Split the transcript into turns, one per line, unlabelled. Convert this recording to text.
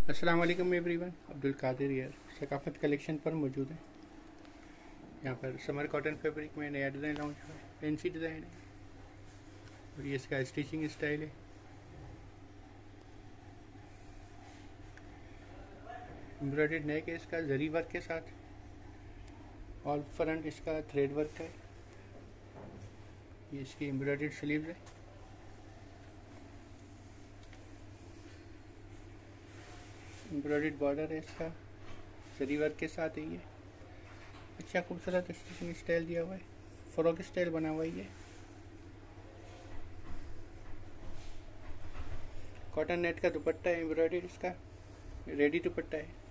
अस्सलाम वालेकुम एवरीवन, अब्दुल कादिर यार सकाफत कलेक्शन पर मौजूद है। यहाँ पर समर कॉटन फैब्रिक में नया डिज़ाइन लॉन्च हुआ है, फैंसी डिज़ाइन है और ये इसका स्टिचिंग स्टाइल है। एम्ब्रॉयडर्ड नेक है इसका जरी वर्क के साथ, ऑल फ्रंट इसका थ्रेड वर्क है। ये इसकी एम्ब्रॉयडर्ड स्लीव्स है। एम्ब्रॉयडर्ड बॉर्डर है इसका, जरी वर्क के साथ है। ये अच्छा खूबसूरत स्टिचिंग स्टाइल दिया हुआ है, फ्रॉक स्टाइल बना हुआ है। ये कॉटन नेट का दुपट्टा है, एम्ब्रॉयडर्ड इसका रेडी दुपट्टा है।